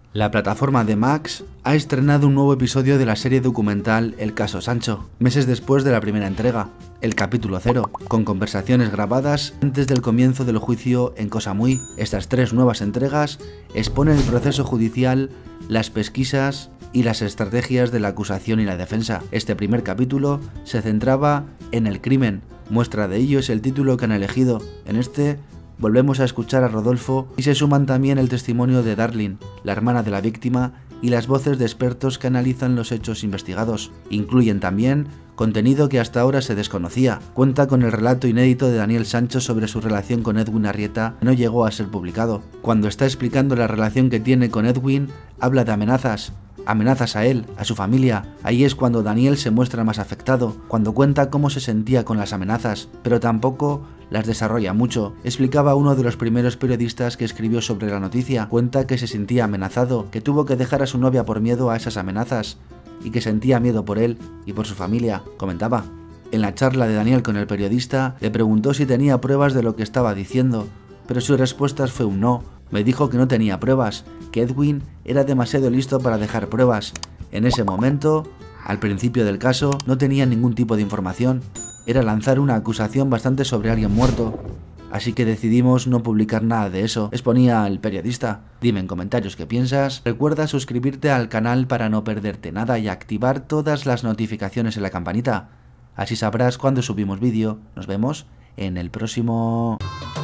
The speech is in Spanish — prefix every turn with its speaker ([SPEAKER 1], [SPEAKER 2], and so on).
[SPEAKER 1] La plataforma de Max ha estrenado un nuevo episodio de la serie documental El caso Sancho, meses después de la primera entrega, el capítulo 0, con conversaciones grabadas antes del comienzo del juicio en Koh Samui. Estas 3 nuevas entregas exponen el proceso judicial, las pesquisas y las estrategias de la acusación y la defensa. Este primer capítulo se centraba en el crimen, muestra de ello es el título que han elegido. En este volvemos a escuchar a Rodolfo y se suman también el testimonio de Darlene, la hermana de la víctima, y las voces de expertos que analizan los hechos investigados. Incluyen también contenido que hasta ahora se desconocía. Cuenta con el relato inédito de Daniel Sancho sobre su relación con Edwin Arrieta, que no llegó a ser publicado. Cuando está explicando la relación que tiene con Edwin, habla de amenazas a él, a su familia. Ahí es cuando Daniel se muestra más afectado, cuando cuenta cómo se sentía con las amenazas, pero tampoco las desarrolla mucho. Explicaba uno de los primeros periodistas que escribió sobre la noticia. Cuenta que se sentía amenazado, que tuvo que dejar a su novia por miedo a esas amenazas, y que sentía miedo por él y por su familia, comentaba. En la charla de Daniel con el periodista, le preguntó si tenía pruebas de lo que estaba diciendo, pero su respuesta fue un no. Me dijo que no tenía pruebas, que Edwin era demasiado listo para dejar pruebas. En ese momento, al principio del caso, no tenía ningún tipo de información. Era lanzar una acusación bastante sobre alguien muerto. Así que decidimos no publicar nada de eso, exponía el periodista. Dime en comentarios qué piensas. Recuerda suscribirte al canal para no perderte nada y activar todas las notificaciones en la campanita. Así sabrás cuando subimos vídeo. Nos vemos en el próximo.